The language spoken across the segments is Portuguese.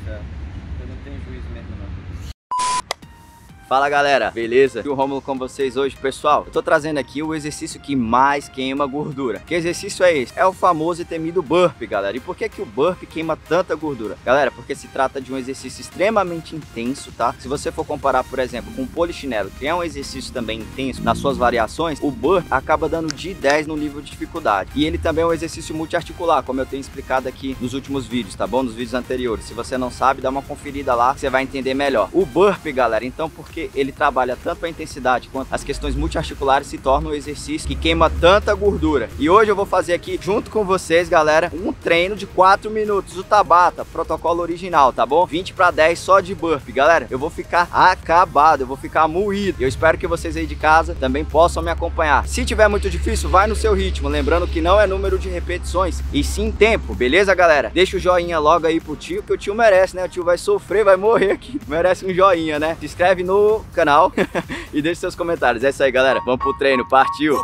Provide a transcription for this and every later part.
céu. Eu não tenho juízo mesmo, não. Fala galera, beleza? Aqui o Rômulo com vocês hoje. Pessoal, eu tô trazendo aqui o exercício que mais queima gordura. Que exercício é esse? É o famoso e temido burp, galera. E por que que o burp queima tanta gordura? Galera, porque se trata de um exercício extremamente intenso, tá? Se você for comparar, por exemplo, com o polichinelo, que é um exercício também intenso nas suas variações, o burp acaba dando de 10 no nível de dificuldade. E ele também é um exercício multiarticular, como eu tenho explicado aqui nos últimos vídeos, tá bom? Nos vídeos anteriores. Se você não sabe, dá uma conferida lá, que você vai entender melhor. O burp, galera, então, porque ele trabalha tanto a intensidade quanto as questões multiarticulares, se torna um exercício que queima tanta gordura. E hoje eu vou fazer aqui, junto com vocês, galera, um treino de 4 minutos, o Tabata, protocolo original, tá bom? 20 para 10 só de burp. Galera, eu vou ficar acabado, eu vou ficar moído. Eu espero que vocês aí de casa também possam me acompanhar. Se tiver muito difícil, vai no seu ritmo, lembrando que não é número de repetições, e sim tempo, beleza, galera? Deixa o joinha logo aí pro tio, que o tio merece, né? O tio vai sofrer, vai morrer aqui. Merece um joinha, né? Se inscreve no canal e deixe seus comentários. É isso aí, galera. Vamos pro treino. Partiu!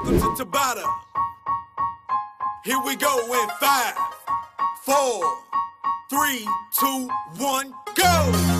Here we go in 5, 4, 3, 2, 1, go!